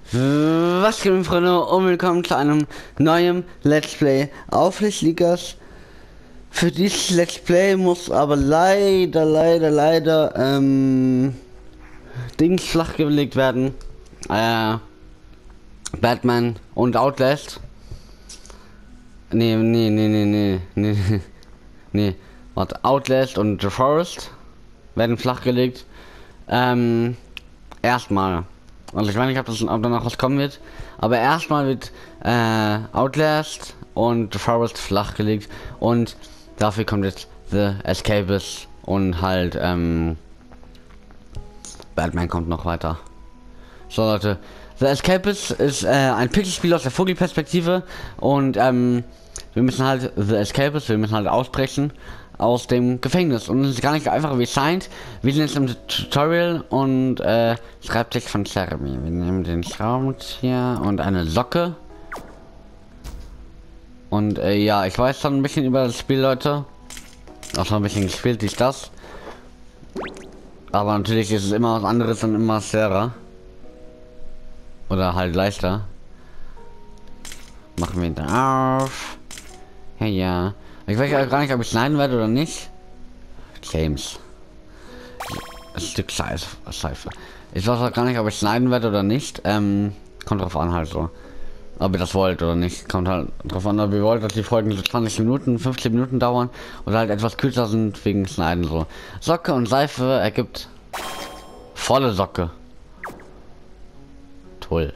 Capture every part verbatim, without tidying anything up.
Was geht, Freunde, und willkommen zu einem neuen Let's Play auf Licht Leaguers. Für dieses Let's Play muss aber leider, leider, leider, ähm, Dings flachgelegt werden. Äh, Batman und Outlast. Nee, nee, nee, nee, nee, nee, nee, warte, Outlast und The Forest werden flachgelegt. Ähm, erstmal. Also ich weiß nicht, ob, das, ob da noch was kommen wird, aber erstmal wird äh, Outlast und The Forest flachgelegt und dafür kommt jetzt The Escapist und halt ähm, Batman kommt noch weiter. So Leute, The Escapist ist äh, ein Pixelspiel aus der Vogelperspektive und ähm, wir müssen halt The Escapist, wir müssen halt ausbrechen aus dem Gefängnis und es ist gar nicht so einfach wie es scheint. Wir sind jetzt im Tutorial und äh, Schreibtisch von Jeremy. Wir nehmen den Schraubenzieher und eine Socke. Und äh, ja, ich weiß schon ein bisschen über das Spiel, Leute. Auch schon ein bisschen gespielt, ist das. Aber natürlich ist es immer was anderes und immer schwerer. Oder halt leichter. Machen wir ihn da auf. Ja, ja. Ich weiß ja gar nicht, ob ich schneiden werde oder nicht. James. Ein Stück Scheiße. Scheiße. Ich weiß auch gar nicht, ob ich schneiden werde oder nicht. Ähm, kommt drauf an halt so. Ob ihr das wollt oder nicht. Kommt halt drauf an, ob ihr wollt, dass die Folgen so zwanzig Minuten, fünfzehn Minuten dauern. Oder halt etwas kürzer sind wegen Schneiden so. Socke und Seife ergibt volle Socke. Toll.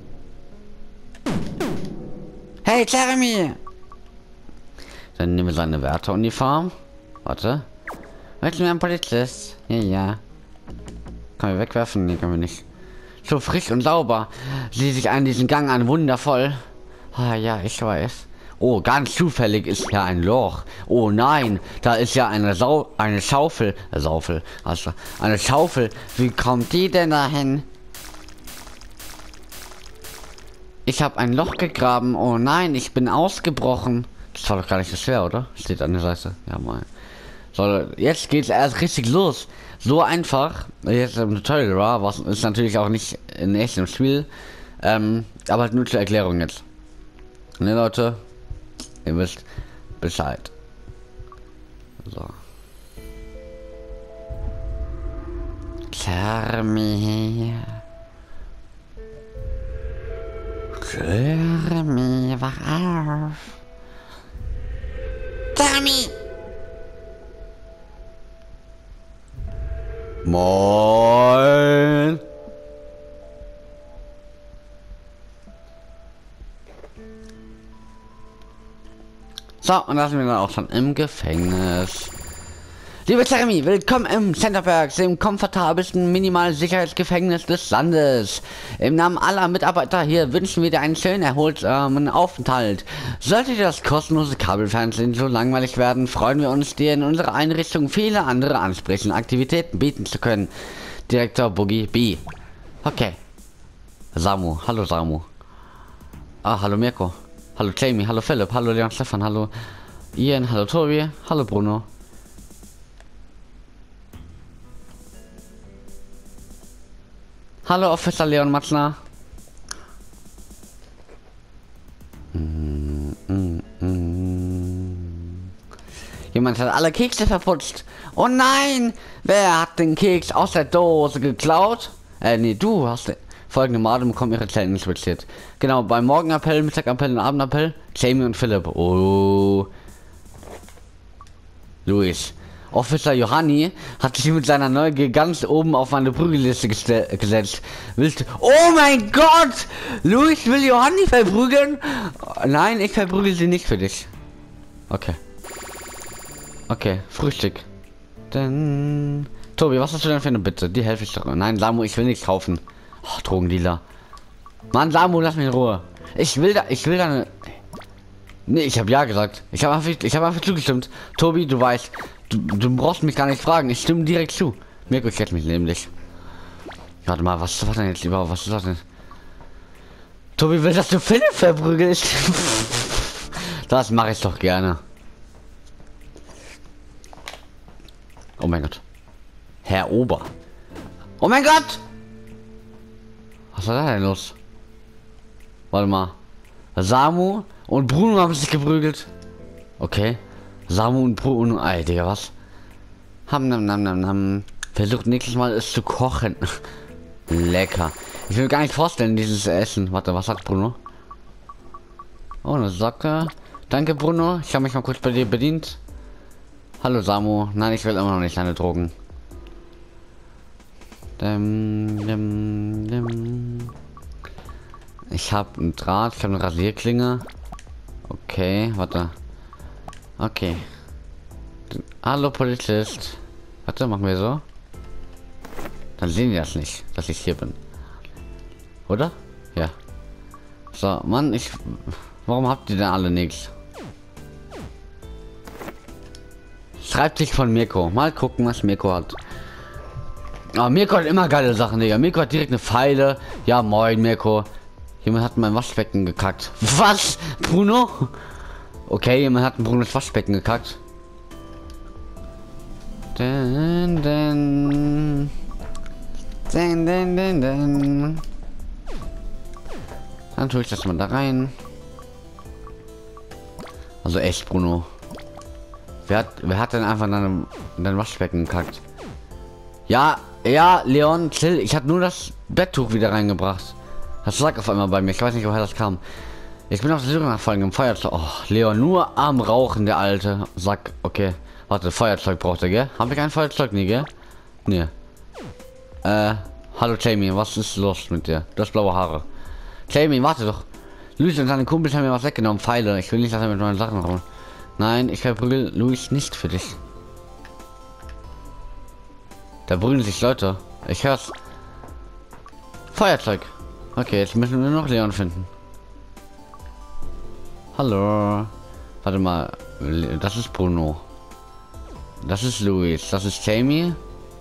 Hey Jeremy! Dann nehmen wir seine Wärteruniform. Warte. Möchten wir ein Polizist? Ja, ja. Können wir wegwerfen? Nee, können wir nicht. So frisch und sauber. Sieh sich an diesen Gang an, wundervoll. Ah ja, ich weiß. Oh, ganz zufällig ist ja ein Loch. Oh nein, da ist ja eine Sau eine Schaufel. Äh, Saufel. Also, eine Schaufel. Wie kommt die denn dahin? Ich habe ein Loch gegraben. Oh nein, ich bin ausgebrochen. Das war doch gar nicht so schwer, oder? Steht an der Seite. Ja, mal. So, jetzt geht's erst richtig los. So einfach. Jetzt im Tutorial war, was ist natürlich auch nicht in echtem Spiel. Ähm, aber halt nur zur Erklärung jetzt. Ne, Leute? Ihr wisst Bescheid. So. Jeremy. Jeremy, wach auf. Jeremy! Moin! So, und da sind wir dann auch schon im Gefängnis. Liebe Jeremy, willkommen im Centerberg, dem komfortabelsten Minimal-Sicherheitsgefängnis des Landes. Im Namen aller Mitarbeiter hier wünschen wir dir einen schönen, erholsamen Aufenthalt. Sollte dir das kostenlose Kabelfernsehen so langweilig werden, freuen wir uns, dir in unserer Einrichtung viele andere ansprechende Aktivitäten bieten zu können. Direktor Boogie B. Okay. Samu, hallo Samu. Ah, hallo Mirko. Hallo Jamie, hallo Philipp, hallo Leon Stefan, hallo Ian, hallo Tobi, hallo Bruno. Hallo Officer Leon Matzner. Mm, mm, mm. Jemand hat alle Kekse verputzt. Oh nein! Wer hat den Keks aus der Dose geklaut? Äh, nee, du hast den. Folgende Morde bekommen ihre Zellen switchiert. Genau, beim Morgenappell, Mittagappell und Abendappell. Jamie und Philipp. Oh. Luis. Officer Johanni hat sich mit seiner Neugier ganz oben auf meine Prügelliste gesetzt. Willst du... Oh mein Gott! Luis will Johanni verprügeln? Nein, ich verprügel sie nicht für dich. Okay. Okay, Frühstück. Dann... Tobi, was hast du denn für eine Bitte? Die helfe ich doch. Nein, Samu, ich will nichts kaufen. Oh, Drogendealer. Mann, Samu, lass mich in Ruhe. Ich will da... Ich will da eine... Nee, ich habe ja gesagt. Ich habe einfach, ich habe einfach zugestimmt. Tobi, du weißt... Du, du brauchst mich gar nicht fragen, ich stimme direkt zu. Mirko, ich hätte mich nämlich. Warte mal, was war denn jetzt überhaupt? Was ist das denn? Tobi will, dass du Philipp verprügelst. Das mache ich doch gerne. Oh mein Gott. Herr Ober. Oh mein Gott! Was war da denn los? Warte mal. Samu und Bruno haben sich geprügelt. Okay. Samu und Bruno. Ey, Digga, was? Ham, nam, nam, nam, nam. Versucht nächstes Mal es zu kochen. Lecker. Ich will mir gar nicht vorstellen, dieses Essen. Warte, was sagt Bruno? Oh, eine Socke. Danke, Bruno. Ich habe mich mal kurz bei dir bedient. Hallo, Samu. Nein, ich will immer noch nicht deine Drogen. Dim, dim, dim. Ich habe einen Draht, ich habe eine Rasierklinge. Okay, warte. Okay. Hallo, Polizist. Warte, machen wir so. Dann sehen die das nicht, dass ich hier bin. Oder? Ja. So, Mann, ich... Warum habt ihr denn alle nichts? Schreibt sich von Mirko. Mal gucken, was Mirko hat. Aber Mirko hat immer geile Sachen, Digga. Mirko hat direkt eine Pfeile. Ja, moin, Mirko. Jemand hat mein Waschbecken gekackt. Was? Bruno? Okay, jemand hat ein Brunos Waschbecken gekackt. Dun, dun. Dun, dun, dun, dun. Dann tue ich das mal da rein. Also echt, Bruno. Wer hat, wer hat denn einfach in dein, in dein Waschbecken gekackt? Ja, ja, Leon, chill. Ich habe nur das Betttuch wieder reingebracht. Das lag auf einmal bei mir. Ich weiß nicht, woher das kam. Ich bin auf der Suche nach folgendem Feuerzeug. Oh, Leon, nur am Rauchen, der alte Sack. Okay, warte, Feuerzeug braucht er, gell? Haben wir kein Feuerzeug, nie, gell? Nee. Äh, hallo Jamie, was ist los mit dir? Du hast blaue Haare. Jamie, warte doch. Luis und seine Kumpels haben mir was weggenommen. Pfeile. Ich will nicht, dass er mit meinen Sachen kommt. Nein, ich verprügel Luis nicht für dich. Da brüllen sich Leute. Ich hör's. Feuerzeug. Okay, jetzt müssen wir noch Leon finden. Hallo. Warte mal. Das ist Bruno. Das ist Luis. Das ist Jamie.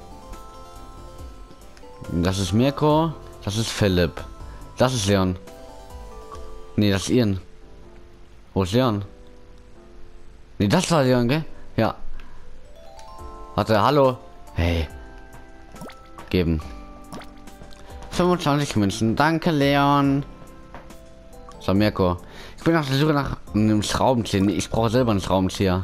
Das ist Mirko. Das ist Philipp. Das ist Leon. Nee, das ist Ian. Wo ist Leon? Nee, das war Leon, gell? Ja. Warte, hallo. Hey. Geben. fünfundzwanzig Münzen. Danke, Leon. So, Mirko. Ich bin auf der Suche nach einem Schraubenzieher. Nee, ich brauche selber einen Schraubenzieher.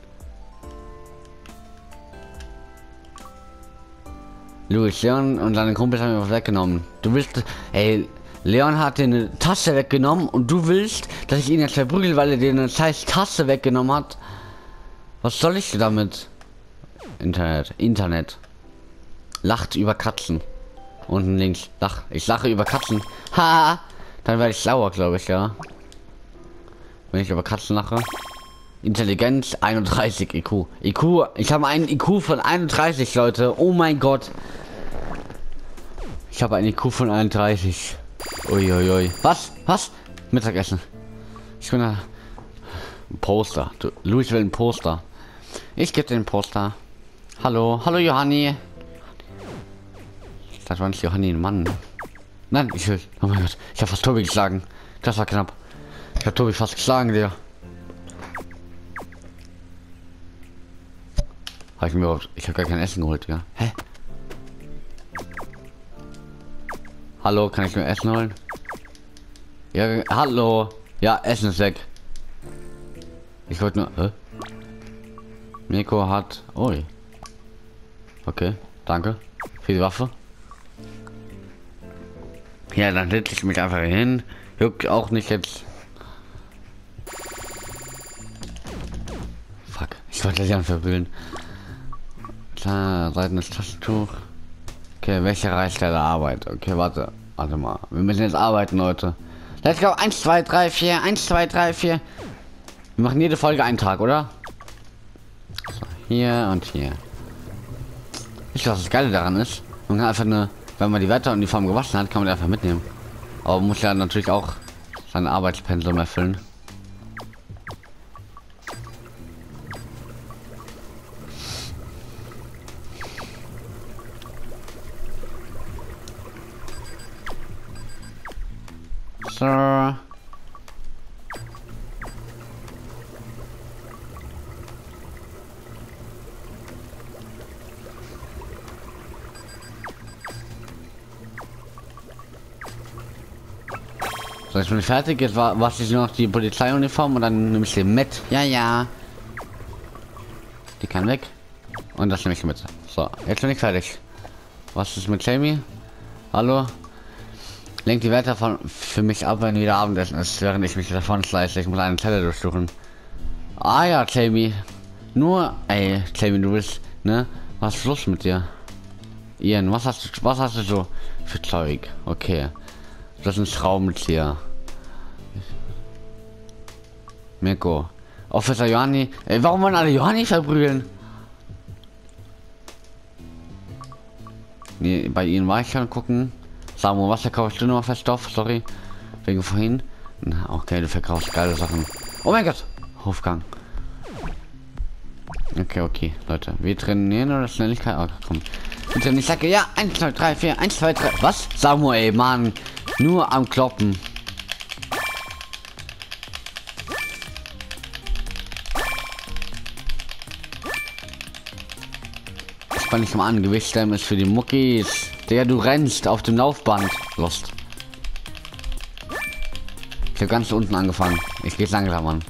Luis, Leon und seine Kumpels haben mir was weggenommen. Du willst... Ey, Leon hat dir eine Tasse weggenommen und du willst, dass ich ihn jetzt verprügel, weil er dir eine scheiß Tasse weggenommen hat. Was soll ich damit? Internet. Internet. Lacht über Katzen. Unten links. Lach. Ich lache über Katzen. Ha! Dann werde ich schlauer, glaube ich, ja. Wenn ich über Katzen lache. Intelligenz einunddreißig I Q. I Q. Ich habe einen I Q von einunddreißig, Leute. Oh mein Gott. Ich habe einen I Q von einunddreißig. Uiuiui. Was? Was? Mittagessen. Ich bin ein Poster. Du, Luis will ein Poster. Ich gebe den Poster. Hallo. Hallo, Johanni. Das war nicht Johanni, Mann. Nein, ich will. Oh mein Gott. Ich habe fast Tobi geschlagen. Das war knapp. Ich habe Tobi fast geschlagen, Digga. Habe ich mir überhaupt... Ich habe gar kein Essen geholt, Digga. Hä? Hallo, kann ich mir Essen holen? Ja, hallo. Ja, Essen ist weg. Ich wollte nur... Hä? Mirko hat... Ui. Okay, danke. Für die Waffe. Ja, dann setze ich mich einfach hin. Juckt auch nicht jetzt. Fuck, ich wollte sie verwühlen. Da, seitendes Taschentuch. Okay, welche Reichstelle Arbeit? Okay, warte. Warte mal. Wir müssen jetzt arbeiten, Leute. Let's go. eins, zwei, drei, vier. eins, zwei, drei, vier. Wir machen jede Folge einen Tag, oder? So, hier und hier. Ich weiß, was das Geile daran ist. Man kann einfach eine, wenn man die Wetteruniform gewaschen hat, kann man die einfach mitnehmen. Aber man muss ja natürlich auch sein Arbeitspensum erfüllen. So. So, ich bin fertig. Jetzt war was ich nur noch die Polizeiuniform und dann nehme ich den mit. Ja, ja. Die kann weg. Und das nehme ich mit. So, jetzt bin ich fertig. Was ist mit Jamie? Hallo? Lenkt die Werte von für mich ab, wenn wieder Abendessen ist, während ich mich davon schleiche. Ich muss eine Zelle durchsuchen. Ah ja, Jamie. Nur, ey, Jamie, du bist, ne? Was ist los mit dir? Ian, was hast du, was hast du so für Zeug? Okay. Das ist ein Schraubenzieher. Mirko. Officer Johanni. Ey, warum wollen alle Johanni verprügeln? Nee, bei ihnen war ich schon gucken. Samu, was verkaufst du noch für Stoff? Sorry. Wegen vorhin. Na, okay, du verkaufst geile Sachen. Oh mein Gott. Hofgang. Okay, okay, Leute. Wir trainieren oder Schnelligkeit? Oh, komm. Bitte nicht sage, ja, eins, zwei, drei, vier, eins, zwei, drei. Was? Samuel, Mann. Nur am Kloppen. Spann ich mal an. Gewichtsstemmen ist für die Muckis. Der du rennst auf dem Laufband. Lost. Ich habe ganz unten angefangen. Ich gehe langsam an.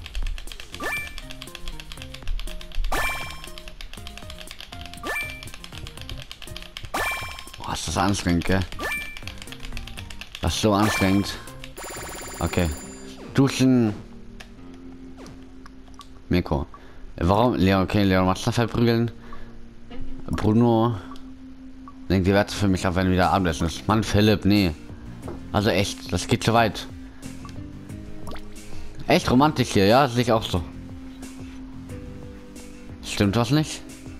Boah, ist das anstrengend, gell? Das ist so anstrengend. Okay. Duschen. Mirko. Warum? Leon, okay, Leon Matzler verprügeln. Bruno. Lenkt die Werte für mich auf, wenn wieder Abendessen ist. Mann, Philipp, nee. Also echt, das geht zu weit. Echt romantisch hier, ja, sehe ich auch so. Stimmt was nicht?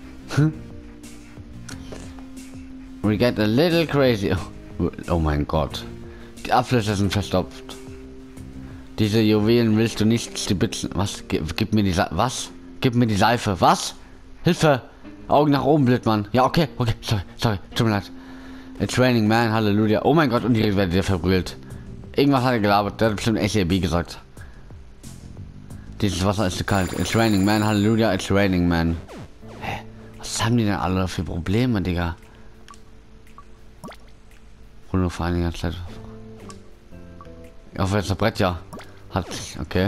We get a little crazy. Oh, oh mein Gott. Die Abflüsse sind verstopft. Diese Juwelen willst du nicht stibitzen. Was? Gib, gib mir die Seife. Was? Gib mir die Seife. Was? Hilfe! Augen nach oben, Blödmann. Ja, okay, okay. Sorry, sorry. Tut mir leid. A training man, Halleluja. Oh mein Gott, und direkt werdet ihr verbrüllt. Irgendwas hat er gelabert. Der hat bestimmt S E B gesagt. Dieses Wasser ist zu kalt. It's raining man, Halleluja, it's raining man. Hä? Was haben die denn alle für Probleme, Digga? Bruno vor einiger Zeit. Auf jetzt Brett, ja. Hat sich, okay.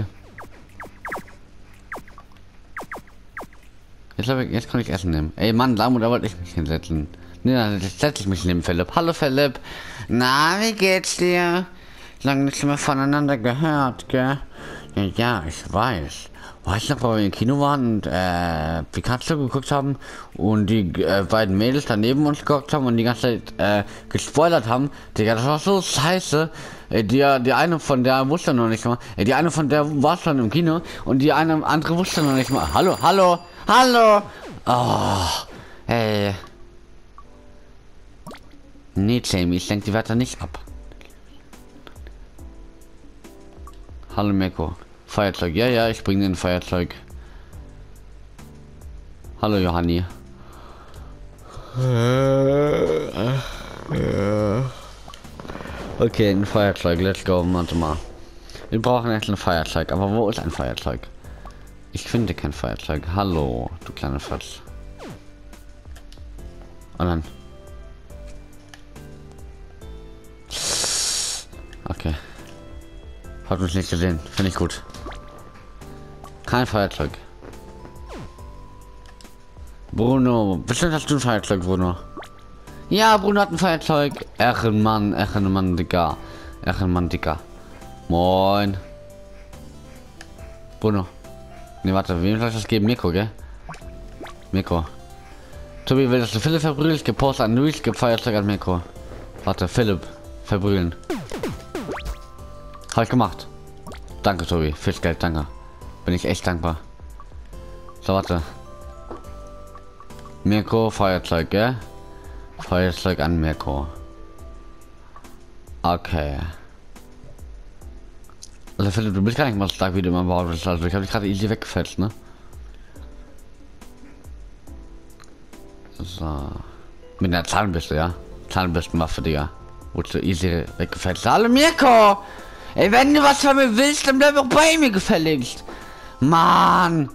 Jetzt, ich, jetzt kann ich Essen nehmen. Ey Mann, Lamu, da wollte ich mich hinsetzen. Nee, dann setze ich mich neben Philipp. Hallo Philipp. Na, wie geht's dir? Lange nichts mehr voneinander gehört, gell? Ja, ja, ich weiß. Weißt du noch, wo wir im Kino waren und äh, Pikachu geguckt haben und die äh, beiden Mädels daneben uns geguckt haben und die ganze Zeit äh, gespoilert haben? Digga, das war so scheiße. Äh, die, die eine von der wusste noch nicht mal. Äh, die eine von der war schon im Kino und die eine andere wusste noch nicht mal. Hallo, hallo, hallo. Oh, ey. Nee, Jamie, ich lenke die Wörter nicht ab. Hallo Mirko. Feuerzeug. Ja, ja, ich bringe den Feuerzeug. Hallo Johanni. Okay, ein Feuerzeug. Let's go. Warte mal. Wir brauchen jetzt ein Feuerzeug. Aber wo ist ein Feuerzeug? Ich finde kein Feuerzeug. Hallo, du kleine Fratz. Und dann. Okay. Hat uns nicht gesehen. Finde ich gut. Kein Feuerzeug. Bruno. Bestimmt hast du ein Feuerzeug, Bruno. Ja, Bruno hat ein Feuerzeug. Ehrenmann, Ehrenmann, Digga. Ehrenmann, Digga. Moin. Bruno. Ne, warte, wem soll ich das geben? Mirko, gell? Mirko. Tobi will, dass du Philipp verbrüllst. Gepostet an Luis, gib Feuerzeug an Mirko. Warte, Philipp. Verbrüllen. Hab ich gemacht. Danke, Tobi. Fürs Geld, danke. Bin ich echt dankbar. So, warte. Mirko, Feuerzeug, gell? Feuerzeug an Mirko. Okay. Also Philipp, du bist gar nicht mal stark, wie du immer behauptest. Also ich habe dich gerade easy weggefetzt, ne? So. Mit einer Zahnbürste, ja? Zahnbürstenwaffe, Digga. Wurdest du easy weggefetzt. Hallo Mirko! Ey, wenn du was von mir willst, dann bleib auch bei mir gefälligst. Mann!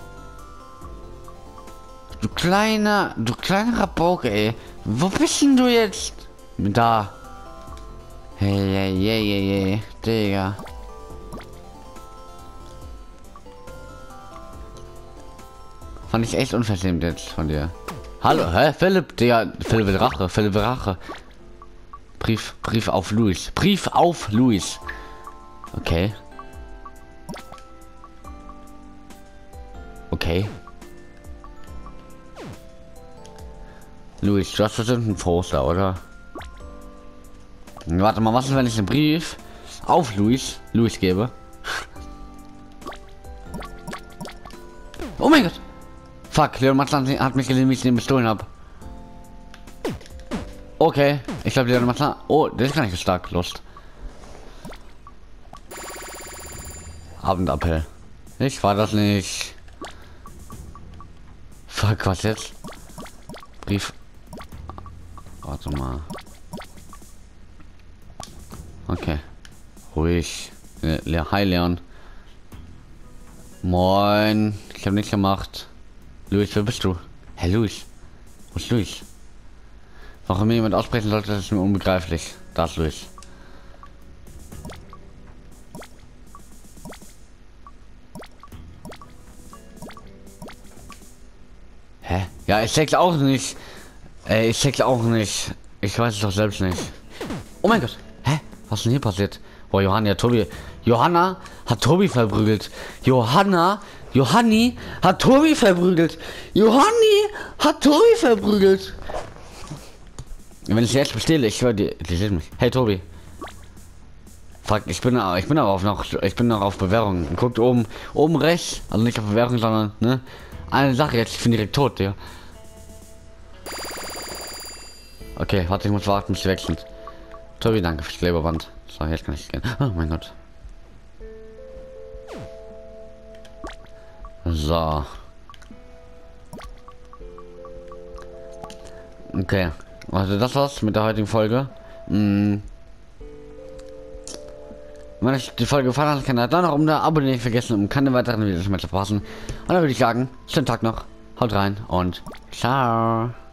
Du kleiner, du kleiner Rabauke, ey. Wo bist denn du jetzt? Da. Hey, hey, hey, hey, ey, Digga. Fand ich echt unverschämt jetzt von dir. Hallo, hä? Philipp, Digga, Philipp will Rache, Philipp will Rache. Brief, Brief auf Luis. Brief auf Luis. Okay. Okay. Luis, du hast bestimmt einen Poster, oder? Warte mal, was ist, wenn ich einen Brief auf Luis, Luis gebe? Oh mein Gott! Fuck, Leon Matlan hat mich gesehen, wie ich den bestohlen habe. Okay, ich glaube, Leon Matlan. Oh, der ist gar nicht so stark. Lust. Abendappell. Ich war das nicht. Fuck, was jetzt? Brief. Warte mal. Okay. Ruhig. Le Hi, Leon. Moin. Ich habe nichts gemacht. Luis, wer bist du? Herr Luis. Wo ist Luis? Warum mir jemand aussprechen sollte, das ist mir unbegreiflich. Da ist Luis. Hä? Ja, ich check's auch nicht. Ey, ich check's auch nicht. Ich weiß es doch selbst nicht. Oh mein Gott. Hä? Was ist denn hier passiert? Boah, Johanna, Tobi. Johanna hat Tobi verprügelt. Johanna, Johanni hat Tobi verprügelt. Johanni hat Tobi verprügelt. Wenn ich jetzt bestehle, ich höre die, die sehen mich. Hey Tobi. Fuck, ich bin, ich bin aber auf noch, ich bin noch auf Bewährung. Guckt oben, oben rechts, also nicht auf Bewährung, sondern ne. Eine Sache jetzt, ich bin direkt tot, ja. Okay, warte, ich muss warten, bis sie weg sind. Tobi, danke fürs Kleberband. So, jetzt kann ich gehen. Oh mein Gott. So. Okay. Also das war's mit der heutigen Folge. Hm. Wenn euch die Folge gefallen hat, kann ihr dann noch um der Abo nicht vergessen, um keine weiteren Videos mehr zu verpassen. Und dann würde ich sagen, schönen Tag noch, haut rein und ciao.